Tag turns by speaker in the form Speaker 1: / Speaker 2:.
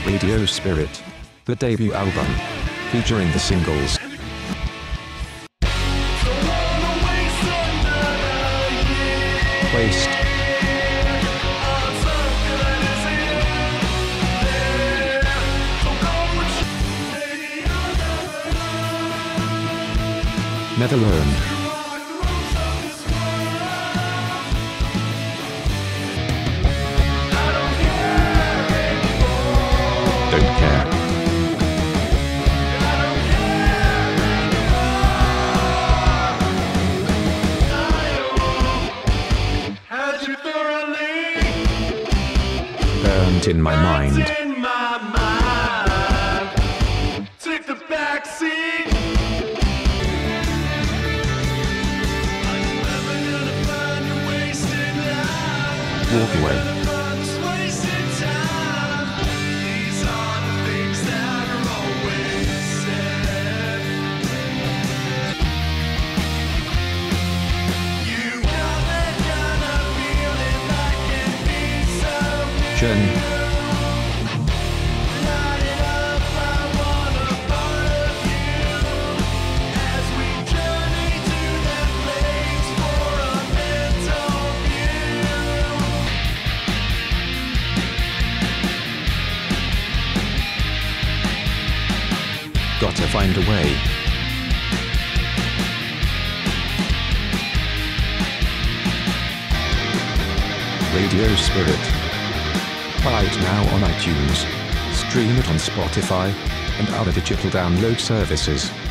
Speaker 1: RadioSpirit, the debut album, featuring the singles Waste, Never Learn, Don't Care, Burnt in My Mind,
Speaker 2: Take the back seat.
Speaker 1: Walk Away, Journey, Gotta Find a Way, RadioSpirit. Buy it now on iTunes, stream it on Spotify, and other digital download services.